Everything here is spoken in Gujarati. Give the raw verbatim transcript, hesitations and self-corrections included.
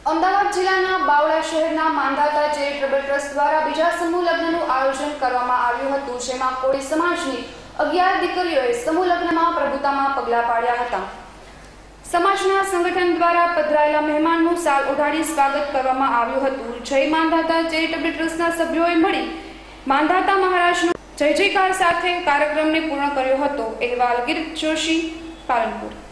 અમદાવાદ જિલ્લાના બાવળા શહેરના માંધાતા ચેરિટેબલ ટ્રસ્ટ દ્વારા બીજા સમૂહ લગ્નનું આયોજન કરવામાં આવ્યું હતું, જેમાં કોળી સમાજની અગિયાર દીકરીઓએ સમૂહ લગ્નમાં પ્રભુતામાં પગલાં પાડ્યા હતા. સમાજના સંગઠન દ્વારા પધરાયેલા મહેમાનનું સાલ ઓઢાડી સ્વાગત કરવામાં આવ્યું હતું. જય માંધાતા ચેરિટેબલ ટ્રસ્ટના સભ્યોએ મળી માંધાતા મહારાજનો જય જયકાર સાથે કાર્યક્રમને પૂર્ણ કર્યો હતો. અહેવાલ ગિરીશ જોશી, પાલનપુર.